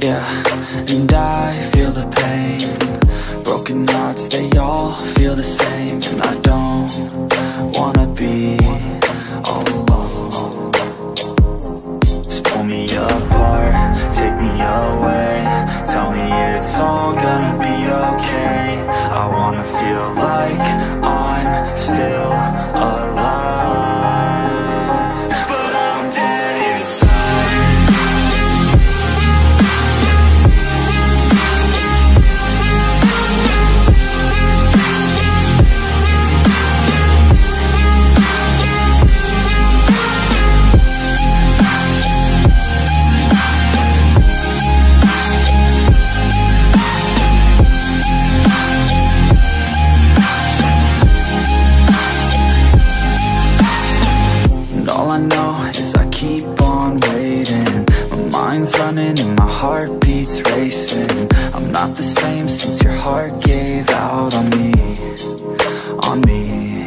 yeah, and I feel the pain. Broken hearts, they all feel the same. And I don't wanna be all alone. Just pull me apart, take me away, tell me it's all gonna be okay. I wanna feel like I'm still alive, but I'm dead inside. All I know is I keep on waiting. My mind's running and my heart beats racing. I'm not the same since your heart gave out on me, on me.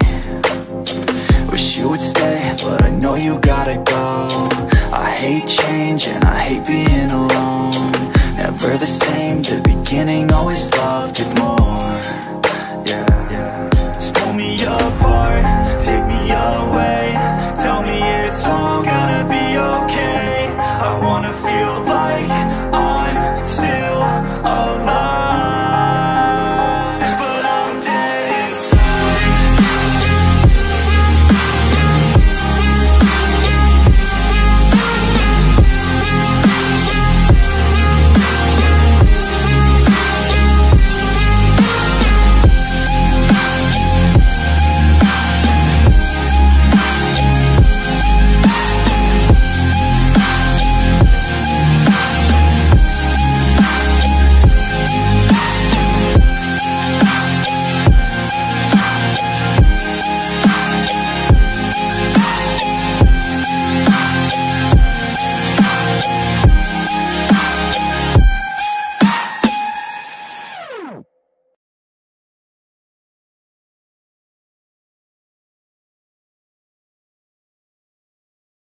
Wish you would stay, but I know you gotta go. I hate change and I hate being alone. Never the same, the beginning always loved it more. Yeah, just pull me apart, take me away, tell me it's all gonna be okay. I wanna feel